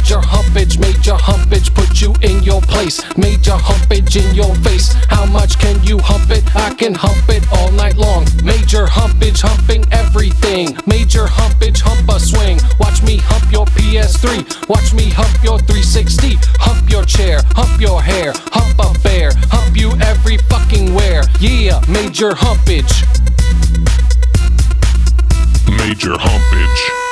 Major humpage, put you in your place. Major humpage in your face. How much can you hump it? I can hump it all night long. Major humpage, humping everything. Major humpage, hump a swing. Watch me hump your PS3. Watch me hump your 360. Hump your chair, hump your hair, hump a bear, hump you every fucking where. Yeah, major humpage. Major humpage.